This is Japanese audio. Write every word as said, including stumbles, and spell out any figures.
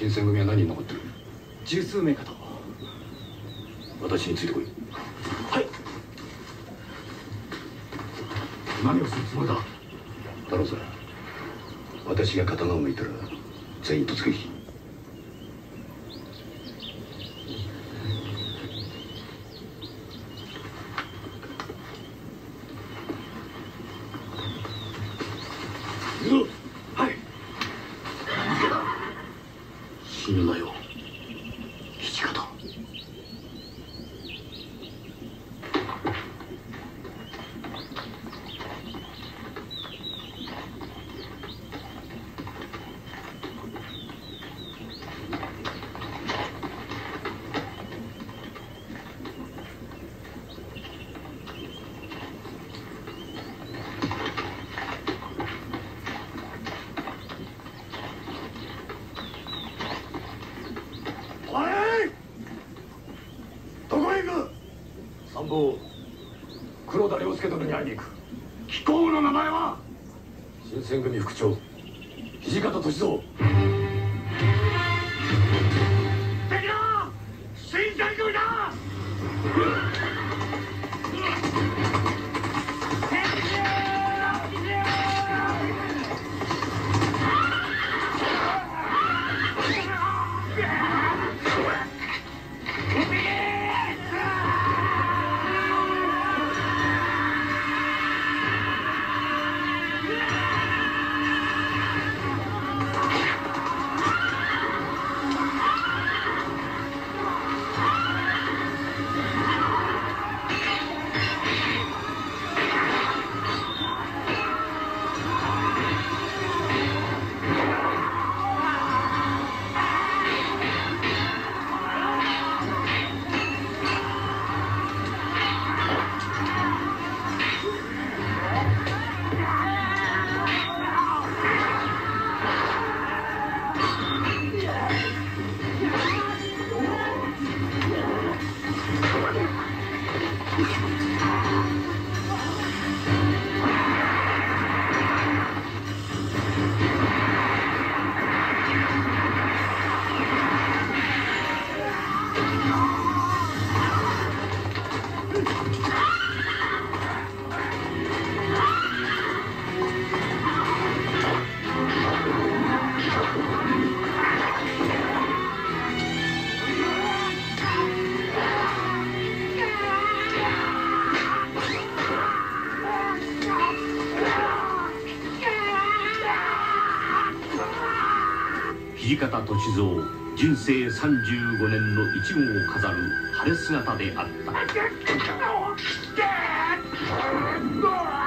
新選組は何人残ってる？ 十数名かと。 私についてこい。 はい。 何をするつもりだ？太郎さん、私が刀を抜いたら全員突撃。 はい。 死ぬなよ、土方。参謀、黒田良介殿に会いに行く。貴公の名前は？新選組副長、土方歳三。敵だ！新選組だ！ 土方歳三、人生さんじゅうごねんの一号を飾る晴れ姿であった。